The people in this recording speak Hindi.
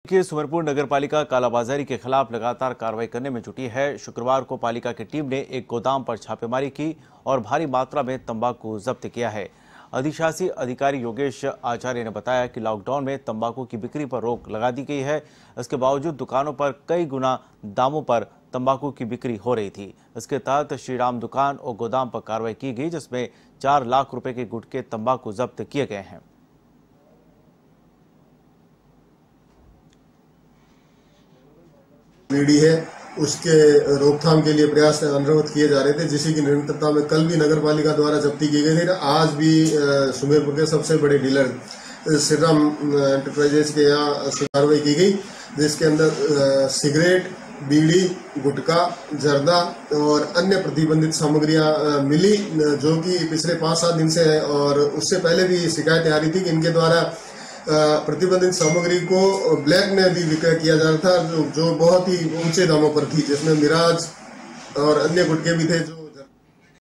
कि सुमेरपुर नगरपालिका कालाबाजारी के खिलाफ लगातार कार्रवाई करने में जुटी है। शुक्रवार को पालिका की टीम ने एक गोदाम पर छापेमारी की और भारी मात्रा में तंबाकू जब्त किया है। अधिशासी अधिकारी योगेश आचार्य ने बताया कि लॉकडाउन में तंबाकू की बिक्री पर रोक लगा दी गई है। इसके बावजूद दुकानों पर कई गुना दामों पर तंबाकू की बिक्री हो रही थी। इसके तहत श्रीराम दुकान और गोदाम पर कार्रवाई की गई, जिसमें 4 लाख रुपए के गुटखे तंबाकू जब्त किए गए हैं। बीड़ी है उसके रोकथाम के लिए प्रयास अनुरोध किए जा रहे थे, जिसी की निरंतरता में कल भी नगर पालिका द्वारा जब्ती की गई थी। आज भी सुमेरपुर के सबसे बड़े डीलर श्रीराम एंटरप्राइजेज के यहाँ कार्रवाई की गई, जिसके अंदर सिगरेट, बीड़ी, गुटखा, जर्दा और अन्य प्रतिबंधित सामग्रियां मिली, जो कि पिछले 5-7 दिन से है। और उससे पहले भी शिकायतें आ रही थी कि इनके द्वारा प्रतिबंधित सामग्री को ब्लैक में भी विक्रय किया जा रहा था, जो बहुत ही ऊंचे दामों पर थी, जिसमें मिराज और अन्य गुटखे भी थे जो